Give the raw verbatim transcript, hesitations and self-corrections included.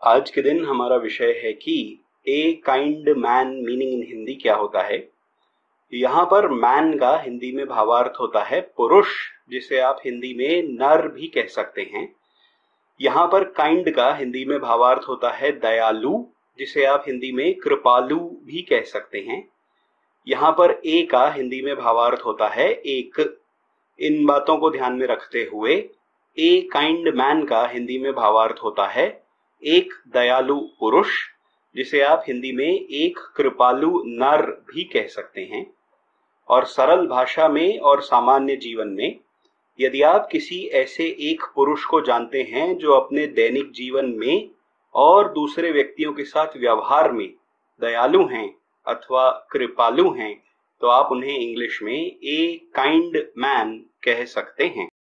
आज के दिन हमारा विषय है कि a kind man meaning in Hindi क्या होता है। यहाँ पर मैन का हिंदी में भावार्थ होता है पुरुष, जिसे आप हिंदी में नर भी कह सकते हैं। यहाँ पर काइंड का हिंदी में भावार्थ होता है दयालु, जिसे आप हिंदी में कृपालु भी कह सकते हैं। यहाँ पर ए का हिंदी में भावार्थ होता है एक। इन बातों को ध्यान में रखते हुए ए काइंड मैन का हिंदी में भावार्थ होता है एक दयालु पुरुष, जिसे आप हिंदी में एक कृपालु नर भी कह सकते हैं। और सरल भाषा में और सामान्य जीवन में यदि आप किसी ऐसे एक पुरुष को जानते हैं जो अपने दैनिक जीवन में और दूसरे व्यक्तियों के साथ व्यवहार में दयालु हैं अथवा कृपालु हैं, तो आप उन्हें इंग्लिश में ए काइंड मैन कह सकते हैं।